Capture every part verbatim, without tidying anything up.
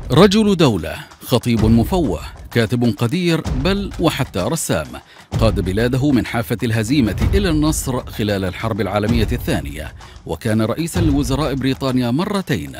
رجل دولة، خطيب مفوه، كاتب قدير، بل وحتى رسام، قاد بلاده من حافة الهزيمة إلى النصر خلال الحرب العالمية الثانية، وكان رئيسا لوزراء بريطانيا مرتين.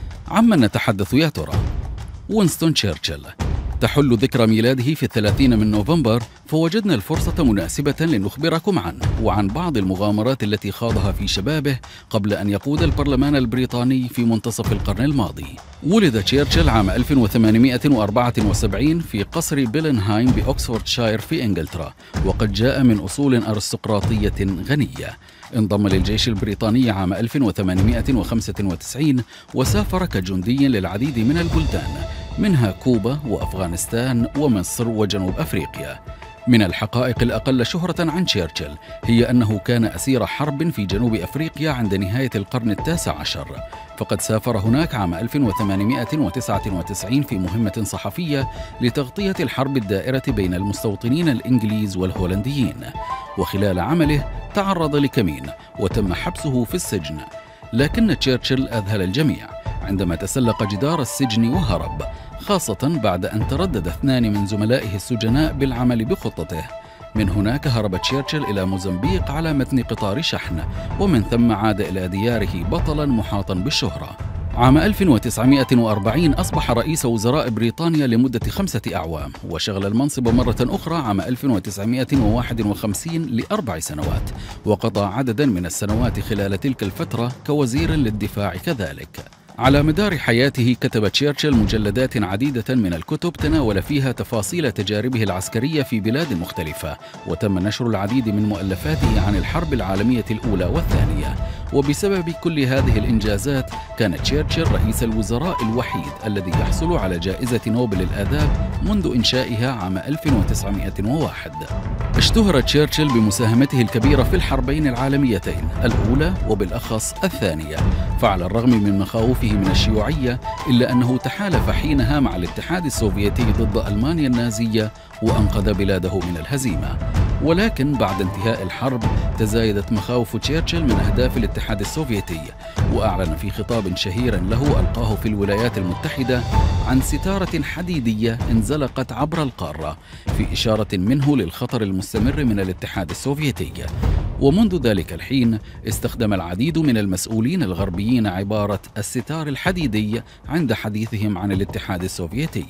عمن نتحدث يا ترى؟ وينستون تشرشل. تحل ذكرى ميلاده في الثلاثين من نوفمبر، فوجدنا الفرصة مناسبة لنخبركم عنه وعن بعض المغامرات التي خاضها في شبابه قبل أن يقود البرلمان البريطاني في منتصف القرن الماضي. ولد تشرشل عام ألف وثمانمائة وأربعة وسبعين في قصر بيلنهايم بأكسفوردشاير في إنجلترا، وقد جاء من أصول أرستقراطية غنية. انضم للجيش البريطاني عام ألف وثمانمائة وخمسة وتسعين وسافر كجندي للعديد من البلدان، منها كوبا وأفغانستان ومصر وجنوب أفريقيا. من الحقائق الأقل شهرة عن تشرشل هي أنه كان أسير حرب في جنوب أفريقيا عند نهاية القرن التاسع عشر، فقد سافر هناك عام ألف وثمانمائة وتسعة وتسعين في مهمة صحفية لتغطية الحرب الدائرة بين المستوطنين الإنجليز والهولنديين، وخلال عمله تعرض لكمين وتم حبسه في السجن. لكن تشرشل أذهل الجميع عندما تسلق جدار السجن وهرب، خاصة بعد أن تردد اثنان من زملائه السجناء بالعمل بخطته. من هناك هرب تشرشل إلى موزمبيق على متن قطار شحن، ومن ثم عاد إلى دياره بطلا محاطا بالشهرة. عام ألف وتسعمائة وأربعين أصبح رئيس وزراء بريطانيا لمدة خمسة أعوام، وشغل المنصب مرة أخرى عام ألف وتسعمائة وواحد وخمسين لأربع سنوات، وقضى عددا من السنوات خلال تلك الفترة كوزير للدفاع كذلك. على مدار حياته كتب تشرشل مجلدات عديدة من الكتب تناول فيها تفاصيل تجاربه العسكرية في بلاد مختلفة، وتم نشر العديد من مؤلفاته عن الحرب العالمية الأولى والثانية. وبسبب كل هذه الإنجازات كان تشرشل رئيس الوزراء الوحيد الذي يحصل على جائزة نوبل الآداب منذ إنشائها عام ألف وتسعمائة وواحد. اشتهر تشرشل بمساهمته الكبيرة في الحربين العالميتين الأولى وبالأخص الثانية، فعلى الرغم من مخاوفه من الشيوعية إلا أنه تحالف حينها مع الاتحاد السوفيتي ضد ألمانيا النازية وأنقذ بلاده من الهزيمة. ولكن بعد انتهاء الحرب تزايدت مخاوف تشرشل من أهداف الاتحاد السوفيتي، وأعلن في خطاب شهير له ألقاه في الولايات المتحدة عن ستارة حديدية انزلقت عبر القارة، في إشارة منه للخطر المستمر من الاتحاد السوفيتي. ومنذ ذلك الحين استخدم العديد من المسؤولين الغربيين عبارة الستار الحديدي عند حديثهم عن الاتحاد السوفيتي.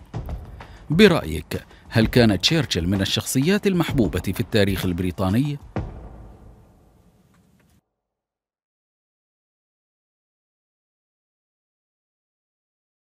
برأيك، هل كان تشرشل من الشخصيات المحبوبة في التاريخ البريطاني؟